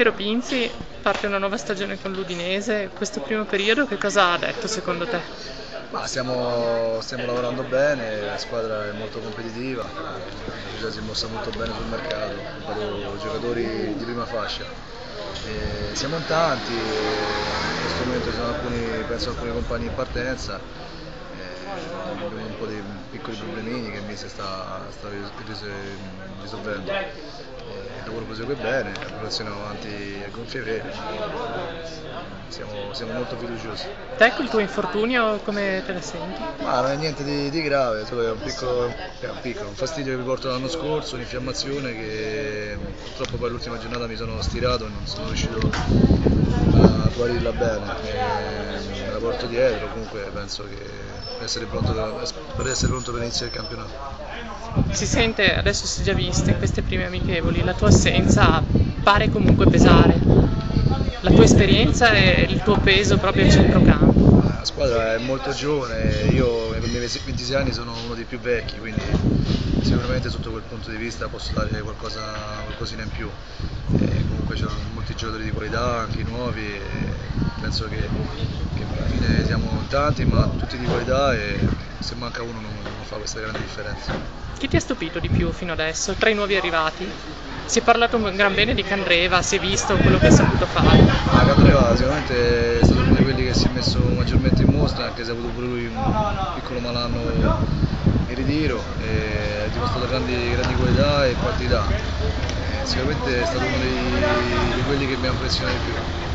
Piero Pinzi, parte una nuova stagione con l'Udinese. Questo primo periodo che cosa ha detto secondo te? Ma stiamo lavorando bene, la squadra è molto competitiva, la società si è mossa molto bene sul mercato, ho comprato giocatori di prima fascia. Siamo in tanti, in questo momento ci sono penso alcuni compagni in partenza, abbiamo un po' di piccoli problemini che il Mister sta risolvendo. Il lavoro prosegue bene, la preparazione va avanti a gonfie vele, siamo molto fiduciosi. Te col tuo infortunio come te la senti? Ma non è niente di grave, solo è un fastidio che mi porto l'anno scorso, un'infiammazione che purtroppo poi l'ultima giornata mi sono stirato e non sono riuscito a guarirla bene. Me la porto dietro, comunque penso che per essere pronto per iniziare il campionato. Si sente, adesso si è già visto in queste prime amichevoli, la tua assenza pare comunque pesare. La tua esperienza e il tuo peso proprio a centrocampo. La squadra è molto giovane, io con i miei 26 anni sono uno dei più vecchi, quindi sicuramente sotto quel punto di vista posso dare qualcosina in più. Comunque c'erano molti giocatori di qualità, anche nuovi, e penso che alla fine siamo tanti ma tutti di qualità e se manca uno non fa questa grande differenza. Chi ti ha stupito di più fino adesso, tra i nuovi arrivati? Si è parlato un gran bene di Candreva, si è visto quello che ha saputo fare. Candreva sicuramente è stato uno di quelli che si è messo maggiormente in mostra, anche se ha avuto pure lui un piccolo malanno in ritiro, ha dimostrato grandi qualità e quantità. Sicuramente è stato uno di quelli che mi ha impressionato di più.